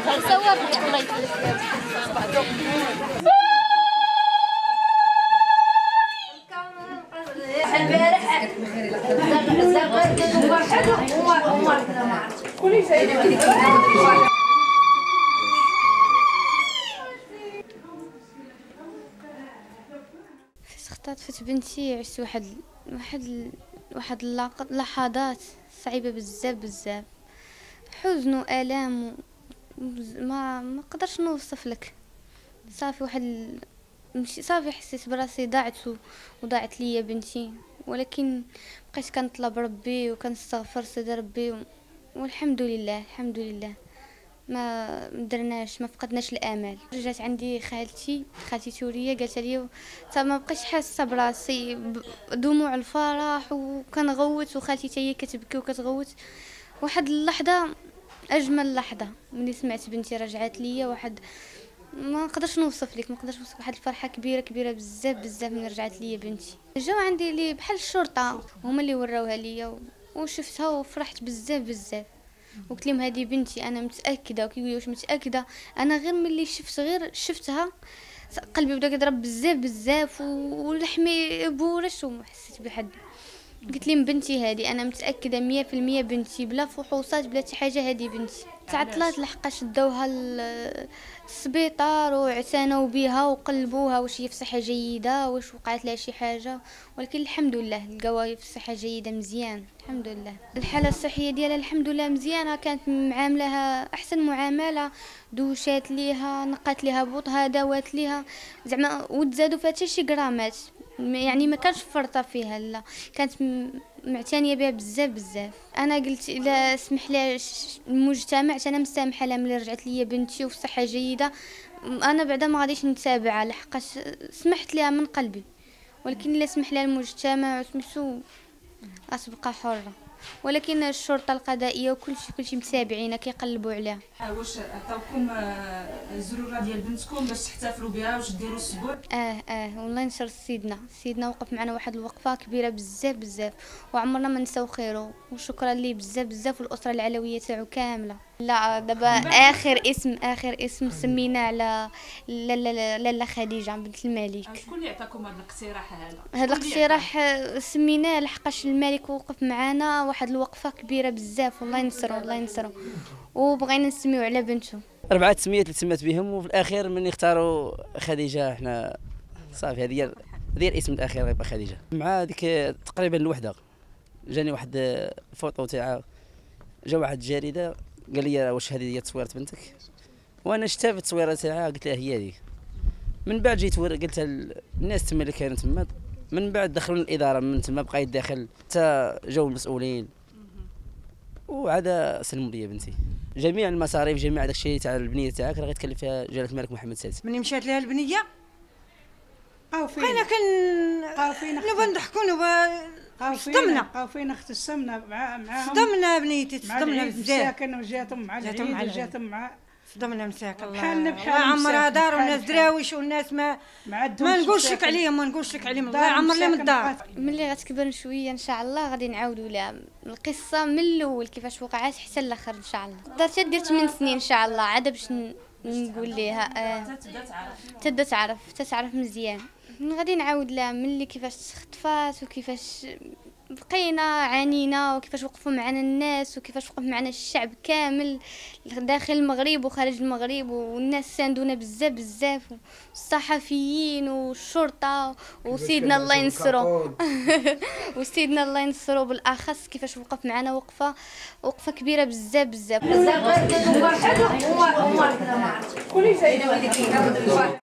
اختطفت بنتي عشت واحد اللحظات صعيبه بزاف حزن والام ما قدرش نوصف لك. صافي صافي حسيت براسي ضاعت ليا بنتي، ولكن بقيت كنطلب ربي وكنستغفر سيدي ربي والحمد لله ما درناش، ما فقدناش الامل. رجعت عندي خالتي توريه قالت لي ما بقيتش حاسه براسي دموع الفرح وكنغوت، وخالتي حتى هي كتبكي وكتغوت. واحد اللحظه اجمل لحظه ملي سمعت بنتي رجعت ليا، ما نقدرش نوصف لك، واحد الفرحه كبيره بزاف ملي رجعت ليا بنتي. جاو عندي لي بحال الشرطه هما اللي وراوها ليا وشفتها وفرحت بزاف وقلت لهم هذه بنتي انا متاكده. وكيقولوا واش متاكده؟ انا غير ملي شفتها قلبي بدا يضرب بزاف ولحمي بورش وحسيت بحد. قلت لهم بنتي هذه انا متاكده 100% بنتي، بلا فحوصات بلا شي حاجه هذه بنتي. تعطلات لحقاش داوها للسبيطار واعتنوا بها وقلبوها واش هي في صحه جيده، واش وقعت لها شي حاجه، ولكن الحمد لله لقاوها في صحه جيده مزيان الحمد لله. الحاله الصحيه ديالها الحمد لله مزيانه، كانت معاملها احسن معامله، دوشات ليها، نقات ليها بوطها، داوات ليها زعما وتزادوا فيها حتى شي غرامات، يعني ما كانش فرطه فيها، لا كانت معتنيه بها بزاف. انا قلت الا سمح لي المجتمع انا مسامحه لها ملي رجعت ليا بنتي وفي صحه جيده، انا بعدا ما غاديش نتابعها لحقاش سمحت لها من قلبي، ولكن الا سمح لها المجتمع وسمحتو غتبقى حره. ولكن الشرطه القضائيه وكلشي متابعينها كيقلبوا عليها. واش عطاوكم الزروره ديال بنتكم باش تحتفلوا بها واش ديروا السبوع؟ والله نشر سيدنا وقف معنا واحد الوقفه كبيره بزاف وعمرنا ما نساو خيره، وشكرا ليه بزاف والاسره العلويه تاعو كامله. لا دابا اخر اسم سمينا على لاله خديجه بنت الملك. شكون اللي عطاكم هذا الاقتراح هذا الاقتراح سميناه لحقاش الملك وقف معنا واحد الوقفه كبيره بزاف، الله ينصرو وبغينا نسميو على بنته. 4 تسميات اللي تسمات بهم، وفي الاخير من اختاروا خديجه حنا صافي هذه هي الاسم الاخير غيبقى خديجه. مع ديك تقريبا الوحده جاني واحد الفوطو تاعها، جا واحد الجريده قال لي واش هذه هي تصويره بنتك، وانا شفت في التصويره تاعها قلت لها هي هذه. من بعد جيت قلتها الناس تما اللي كانوا تما، من بعد دخلوا الاداره، من تما بقى يدخل حتى جاو المسؤولين وعاد سلموا لي بنتي. جميع المصاريف جميع داكشي تاع البنيه تاعك راه غيتكلف فيها جلاله الملك محمد السادس. ملي مشات لها البنيه بقاو فينا نبغى نضحكوا بقاو فينا اختصمنا معاهم، صدمنا بنيتي، صدمنا بزاف، مساكن وجاتهم مع العيد وجاتهم مع صدمنا مساكن. بحال عمرها دار والناس دراويش والناس ما نقولش لك عليهم، الله يعمر لهم الدار. ملي غتكبر شويه ان شاء الله غادي نعاودوا لها القصه من الاول كيفاش وقعت حتى الاخر ان شاء الله. درت 8 سنين ان شاء الله عاد باش نقول ليها تبدا تعرف مزيان. غادي نعاود لها ملي كيفاش تخطفات وكيفاش بقينا عانينا وكيفاش وقفوا معنا الناس وكيفاش وقف معنا الشعب كامل داخل المغرب وخارج المغرب، والناس ساندونا بزاف والصحفيين والشرطه وسيدنا الله ينصرو وسيدنا الله ينصرو بالاخص كيفاش وقف معنا وقفه كبيره بزاف.